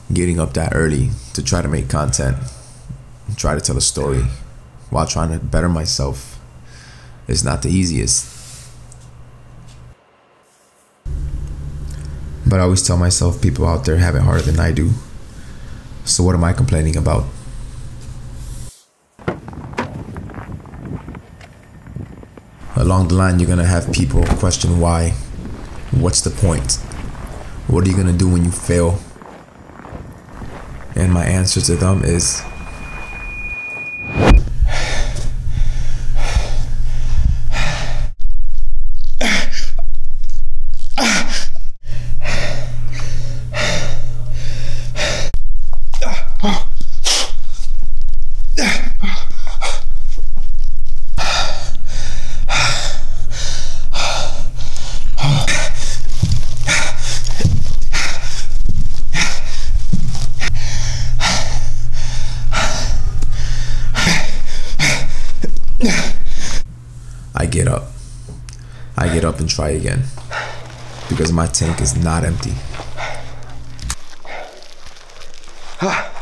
getting up that early to try to make content, try to tell a story while trying to better myself is not the easiest. But I always tell myself people out there have it harder than I do. So what am I complaining about? Along the line, you're gonna have people question why. What's the point? What are you gonna do when you fail? And my answer to them is I get up. I get up and try again because my tank is not empty.